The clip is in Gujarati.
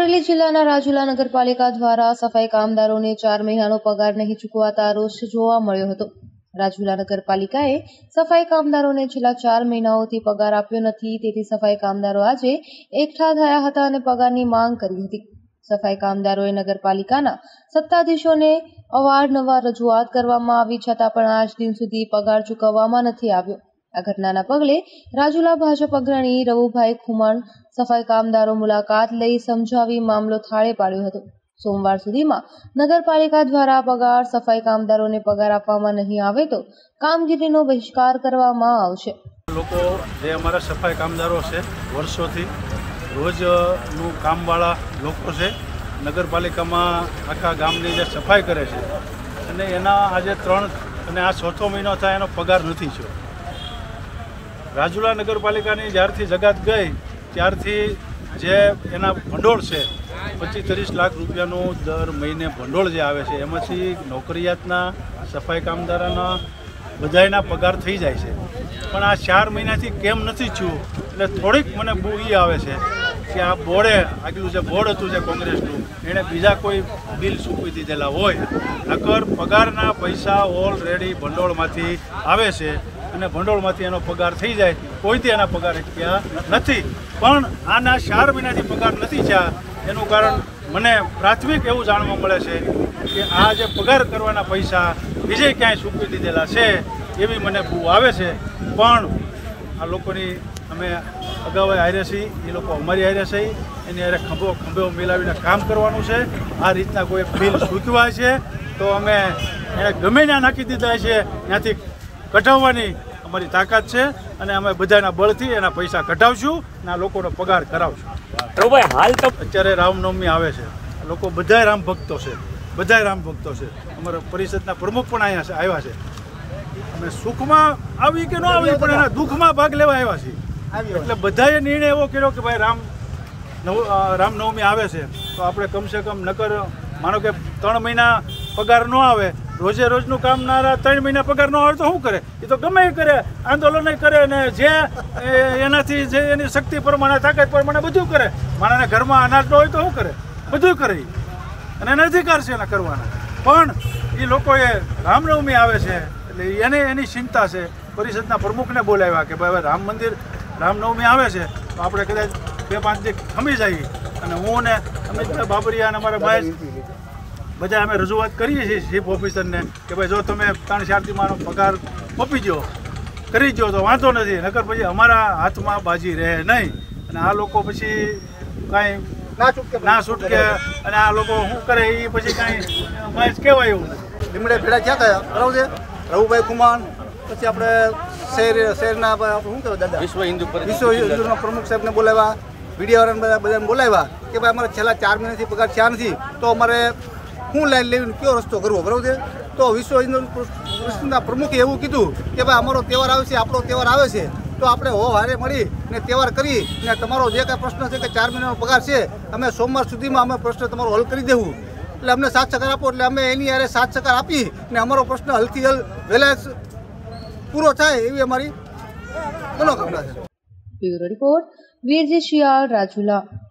અમરેલી જિલ્લાના રાજુલા નગરપાલિકા દ્વારા સફાઈ કામદારોને 4 મહિનાનો પગાર નહીં ચૂકવાતા રોષ જોવા મળ્યો હતો। રાજુલા નગરપાલિકાએ સફાઈ કામદારોને છેલ્લા 4 મહિનાઓથી પગાર આપ્યો નથી, તેથી સફાઈ કામદારો આજે એકઠા થયા હતા અને પગારની માંગ કરી હતી। સફાઈ કામદારોએ નગરપાલિકાના સત્તાધીશોને અવારનવાર રજૂઆત કરવામાં આવી, છતાં પણ આજ દિન સુધી પગાર ચૂકવવામાં નથી આવ્યો। આ ઘટનાના પગલે રાજુલા ભાજપ અગ્રણી રવુભાઈ ખુમાણ સફાઈ કામદારો મુલાકાત લઈ સમજાવી મામલો થાળે પાડ્યો હતો। સોમવાર સુધીમાં નગરપાલિકા દ્વારા પગાર સફાઈ કામદારોને પગાર આપવામાં નહીં આવે તો કામગીરીનો બહિષ્કાર કરવામાં આવશે। લોકો જે અમારા સફાઈ કામદારો છે, વર્ષોથી રોજનું કામવાળા લોકો છે, નગરપાલિકામાં આખા ગામની જે સફાઈ કરે છે અને એના આજે 3 અને આ 4થો મહિનો થાય એનો પગાર નથી થયો। રાજુલા નગરપાલિકાની જ્યારથી જગાત ગઈ ત્યારથી જે એના ભંડોળ છે 25-30 લાખ રૂપિયાનું દર મહિને ભંડોળ જે આવે છે, એમાંથી નોકરિયાતના સફાઈ કામદારોના બધાયના પગાર થઈ જાય છે, પણ આ 4 મહિનાથી કેમ નથી થયું એટલે થોડીક મને બહુ આવે છે કે આ બોર્ડે આગલું જે બોર્ડ હતું જે કોંગ્રેસનું એણે બીજા કોઈ બિલ સૂકવી દીધેલા હોય, નકર પગારના પૈસા ઓલરેડી ભંડોળમાંથી આવે છે અને ભંડોળમાંથી એનો પગાર થઈ જાય, કોઈથી એના પગાર થયા નથી। પણ આના 4 મહિનાથી પગાર નથી થયા એનું કારણ મને પ્રાથમિક એવું જાણવા મળે છે કે આ જે પગાર કરવાના પૈસા બીજે ક્યાંય સૂકવી દીધેલા છે એવી મને બહુ આવે છે। પણ આ લોકોની અમે અગાઉ હારે છીએ, એ લોકો અમારી હારે છે, એની હારે ખંભો મિલાવીને કામ કરવાનું છે। આ રીતના કોઈ બિલ સૂકવાય છે તો અમે એને ગમે ત્યાં નાખી દીધા છે, ત્યાંથી કઢાવવાની અમારી તાકાત છે અને અમે બધાના બળથી એના પૈસા કઢાવશું અને આ લોકોનો પગાર કરાવશું। હાલ તો અત્યારે રામનવમી આવે છે, લોકો બધાય રામ ભક્તો છે, બધાય રામ ભક્તો છે, અમારા પરિષદના પ્રમુખ પણ અહીંયા આવ્યા છે। અમે સુખમાં આવી કે ન આવી પણ એના દુઃખમાં ભાગ લેવા આવ્યા છીએ, એટલે બધાએ નિર્ણય એવો કર્યો કે ભાઈ રામનવમી આવે છે તો આપણે કમસે કમ નકર માનો કે 3 મહિના પગાર ન આવે, રોજે રોજનું કામનારા 3 મહિના પગાર ન આવે તો શું કરે? એ તો ગમે એ કરે, આંદોલન કરે ને જે એનાથી જે એની શક્તિ પ્રમાણે તાકાત પ્રમાણે બધું કરે। માણસને ઘરમાં અનાજ ન હોય તો શું કરે? બધું કરે અને એના અધિકાર છે એના કરવાના। પણ એ લોકોએ રામનવમી આવે છે એટલે એને એની ચિંતા છે, પરિષદના પ્રમુખને બોલાવ્યા કે ભાઈ રામ મંદિર રામનવમી આવે છે તો આપણે કદાચ 2-5 દી ખમી જઈએ અને હું ને અમિતભાઈ બાબરિયા અને અમારા ભાઈ બધા અમે રજૂઆત કરીએ છીએ ચીફ ઓફિસરને કે ભાઈ જો તમે 3-4 દીમાં પગાર આપી દો, કરી દો તો વાંધો નથી, નકર પછી અમારા હાથમાં બાજી રહે નહીં અને આ લોકો પછી કાંઈ ના છૂટકે અને આ લોકો શું કરે એ પછી કાંઈ મેચ કહેવાય એવું નથી। લીમડે ભેડા થયા હતા, બરાબર છે, રવુભાઈ ખુમાણ, પછી આપણે શહેરના શું કહેવાય દાદા વિશ્વ હિન્દુના પ્રમુખ સાહેબને બોલાવ્યા, મીડિયાવાળાને બધાને બોલાવ્યા કે ભાઈ અમારે છેલ્લા 4 મહિનાથી પગાર થયા નથી તો અમારે શું લાઈન લેવીને કયો રસ્તો કરવો, બરાબર છે। તો વિશ્વ હિન્દુના પ્રમુખે એવું કીધું કે ભાઈ અમારો તહેવાર આવે છે, આપણો તહેવાર આવે છે તો આપણે હારે મળી ને તહેવાર કરી ને તમારો જે કાંઈ પ્રશ્ન છે કે 4 મહિનાનો પગાર છે અમે સોમવાર સુધીમાં અમે પ્રશ્ન તમારો હલ કરી દેવું, એટલે અમને 7 સહકાર આપો, એટલે અમે એની હારે 7 સહકાર આપી ને અમારો પ્રશ્ન હલથી હલ વહેલા પૂરો થાય એવી અમારી મનોકામના છે। Bureau report, Virji Shiyal, Rajula.